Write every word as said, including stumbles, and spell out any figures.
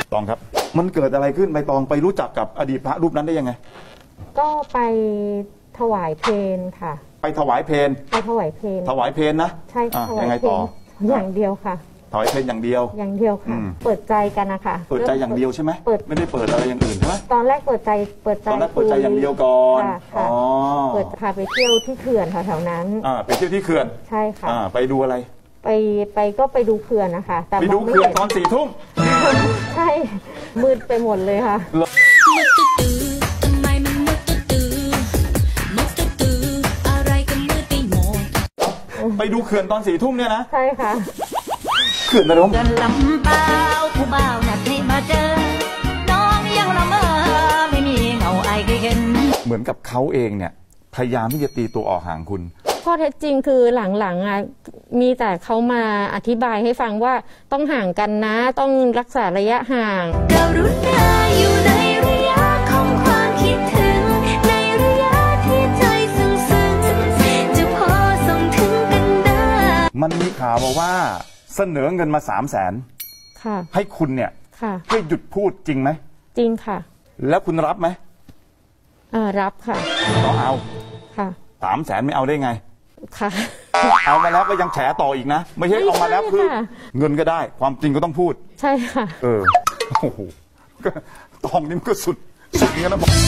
ตองครับมันเกิดอะไรขึ้นใบตองไปรู้จักกับอดีตพระรูปนั้นได้ยังไงก็ไปถวายเพลค่ะไปถวายเพลไปถวายเพลถวายเพลนะใช่ถวายเพลอย่างเดียวค่ะถวายเพลอย่างเดียวอย่างเดียวค่ะเปิดใจกันนะคะเปิดใจอย่างเดียวใช่ไหมเปิดไม่ได้เปิดอะไรอย่างอื่นใช่ไหมตอนแรกเปิดใจเปิดใจตอนแรกเปิดใจอย่างเดียวก่อนอ๋อเปิดพาไปเที่ยวที่เขื่อนแถวๆนั้นอ่าไปเที่ยวที่เขื่อนใช่ค่ะอ่าไปดูอะไรไปไปก็ไปดูเขื่อนนะคะแต่ไปดูเขื่อนตอนสี่ทุ่มใช่มืดไปหมดเลยค่ะไปดูเขื่อนตอนสี่ทุ่มเนี่ยนะใช่ค่ะเขื่อนอะไรวะเขื่อนลำเปล่าผู้บ่าวนัดให้มาเจอน้องยังละเมอไม่มีเงาไอเห็นเหมือนกับเขาเองเนี่ยพยายามที่จะตีตัวออกห่างคุณข้อเท็จจริงคือหลังๆอ่ะมีแต่เขามาอธิบายให้ฟังว่าต้องห่างกันนะต้องรักษาระยะห่างกรุณาอยู่ในระยะของความคิดถึงในระยะที่ใจซึ้งๆจะพอส่งถึงกันได้มันมีข่าวมาว่าเสนอเงินมาสามแสนค่ะให้คุณเนี่ยค่ะเพื่อหยุดพูดจริงไหมจริงค่ะแล้วคุณรับไหมเออรับค่ะต้องเอาค่ะสามแสนไม่เอาได้ไงค่ะเอามาแล้วก็ยังแฉต่ออีกนะไม่ใช่เอามาแล้วคือเงินก็ได้ความจริงก็ต้องพูดใช่ค่ะเออโอ้โหตองนี่มันก็สุดสุดเงี้ยนะ